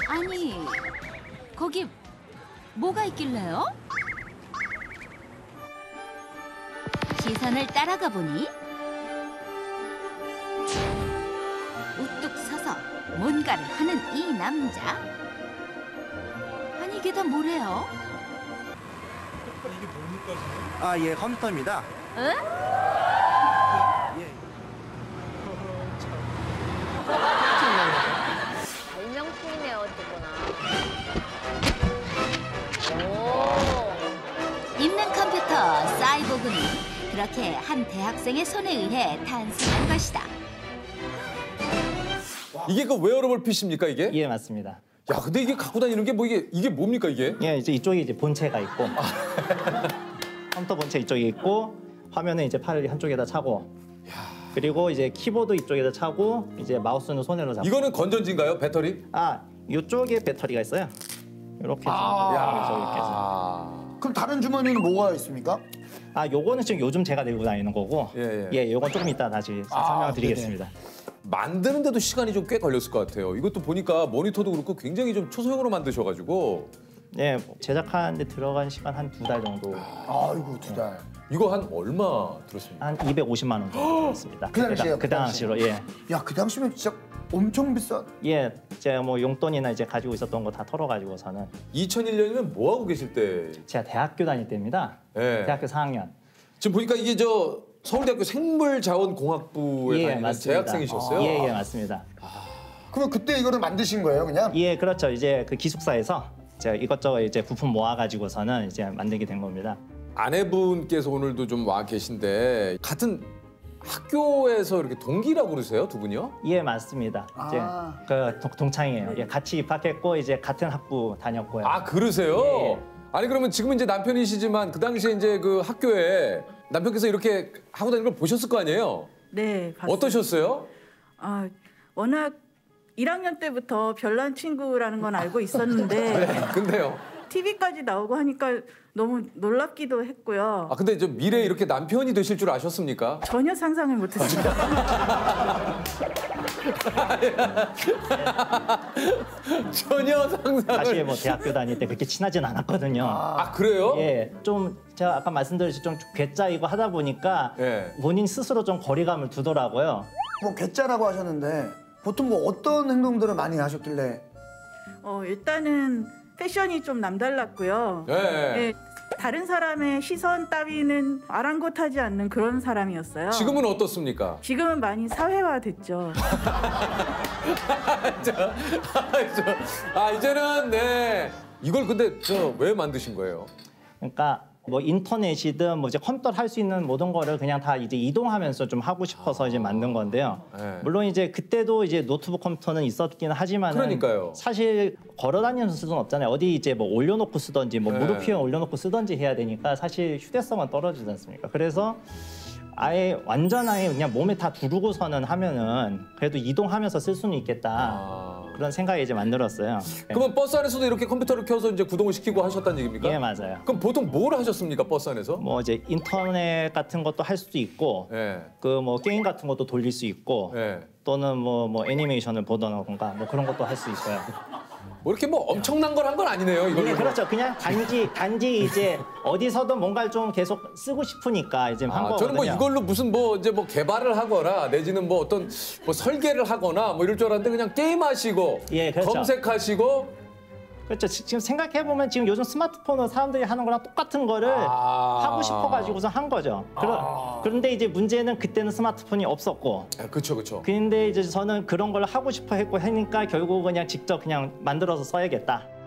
아니, 거기 뭐가 있길래요? 시선을 따라가 보니 우뚝 서서 뭔가를 하는 이 남자. 아니, 이게 다 뭐래요? 이게 뭡니까 지금? 아, 예, 컴퓨터입니다. 응? 예. 발명품이네요, 어쨌거나. 있는 컴퓨터 사이보그는 그렇게 한 대학생의 손에 의해 탄생한 것이다. 이게 그 웨어러블 PC입니까 이게? 예, 맞습니다. 야, 근데 이게 갖고 다니는 게 뭐 이게 뭡니까 이게? 예, 이제 이쪽에 이제 본체가 있고 컴퓨터 본체 이쪽에 있고 화면은 이제 팔을 한쪽에다 차고 그리고 이제 키보드 이쪽에다 차고 이제 마우스는 손으로 잡고 이거는 건전지인가요? 배터리? 아, 이쪽에 배터리가 있어요. 이렇게 해서 이렇게 해서. 그럼 다른 주머니는 뭐가 있습니까? 아, 요거는 지금 요즘 제가 들고 다니는 거고 예. 요건 조금 이따 다시 설명을 드리겠습니다. 만드는데도 시간이 좀 꽤 걸렸을 것 같아요. 이것도 보니까 모니터도 그렇고 굉장히 좀 초소형으로 만드셔가지고 네, 제작하는데 들어간 시간 한 2달 정도. 아이고, 2달. 이거 한 얼마 들었습니까? 한 250만 원 정도 들었습니다. 그 당시에요? 그 당시로, 예. 야, 그 당시면 진짜 엄청 비싼. 예, 제가 뭐 용돈이나 이제 가지고 있었던 거 다 털어가지고서는 2001년이면 뭐 하고 계실 때? 제가 대학교 다닐 때입니다. 예. 대학교 4학년. 지금 보니까 이게 저 서울대학교 생물자원공학부에 예, 다니는 맞습니다. 재학생이셨어요? 예, 맞습니다. 그러면 그때 이거를 만드신 거예요, 그냥? 예, 그렇죠. 이제 그 기숙사에서 제가 이것저것 이제 부품 모아가지고서는 이제 만들게 된 겁니다. 아내분께서 오늘도 좀 와 계신데 같은 학교에서 이렇게 동기라고 그러세요, 두 분이요? 예, 맞습니다. 이제 그 동창이에요. 예, 같이 입학했고 이제 같은 학부 다녔고요. 아, 그러세요? 예. 아니 그러면 지금은 이제 남편이시지만 그 당시에 이제 그 학교에 남편께서 이렇게 하고 다니는 걸 보셨을 거 아니에요? 네, 봤어요. 어떠셨어요? 아, 워낙 1학년 때부터 별난 친구라는 건 알고 있었는데 근데요? TV까지 나오고 하니까 너무 놀랍기도 했고요. 아 근데 저 미래에 이렇게 남편이 되실 줄 아셨습니까? 전혀 상상을 못했습니다. 전혀 상상을. 사실 뭐 대학교 다닐 때 그렇게 친하진 않았거든요. 아 그래요? 예, 좀 제가 아까 말씀드렸듯이 좀 괴짜이고 하다 보니까 예. 본인 스스로 좀 거리감을 두더라고요. 뭐 괴짜라고 하셨는데 보통 뭐 어떤 행동들을 많이 하셨길래? 일단은 패션이 좀 남달랐고요. 예. 예, 다른 사람의 시선 따위는 아랑곳하지 않는 그런 사람이었어요. 지금은 어떻습니까? 지금은 많이 사회화됐죠. 이제는 네. 이걸 근데 저 왜 만드신 거예요? 그러니까 뭐 인터넷이든 뭐 이제 컴퓨터를 할 수 있는 모든 거를 그냥 다 이제 이동하면서 좀 하고 싶어서 이제 만든 건데요. 네. 물론 이제 그때도 이제 노트북 컴퓨터는 있었긴 하지만 그러니까요. 사실 걸어 다니면서 쓸 수는 없잖아요. 어디 이제 뭐 올려놓고 쓰든지 뭐 네. 무릎 위에 올려놓고 쓰든지 해야 되니까 사실 휴대성은 떨어지지 않습니까? 그래서 아예 그냥 몸에 다 두르고서는 하면은 그래도 이동하면서 쓸 수는 있겠다. 그런 생각에 이제 만들었어요. 그러면 버스 안에서도 이렇게 컴퓨터를 켜서 이제 구동을 시키고 하셨다는 얘기입니까? 예, 맞아요. 그럼 보통 뭘 하셨습니까, 버스 안에서? 뭐 이제 인터넷 같은 것도 할 수도 있고 예. 그 뭐 게임 같은 것도 돌릴 수 있고 예. 또는 뭐 애니메이션을 보던가 뭐 그런 것도 할 수 있어요. 뭐 이렇게 뭐 엄청난 걸 한 건 아니네요, 이거. 네, 그렇죠. 그냥 단지 이제 어디서든 뭔가를 좀 계속 쓰고 싶으니까 이제 한 거거든요. 저는 뭐 이걸로 무슨 뭐 이제 뭐 개발을 하거나 내지는 뭐 어떤 뭐 설계를 하거나 뭐 이럴 줄 알았는데 그냥 게임하시고 예, 그렇죠. 검색하시고 그렇죠. 지금 생각해 보면 지금 요즘 스마트폰으로 사람들이 하는 거랑 똑같은 거를 하고 싶어 가지고서 한 거죠. 그런데 이제 문제는 그때는 스마트폰이 없었고. 그렇죠. 근데 이제 저는 그런 걸 하고 싶어 했고 하니까 결국 그냥 직접 그냥 만들어서 써야겠다.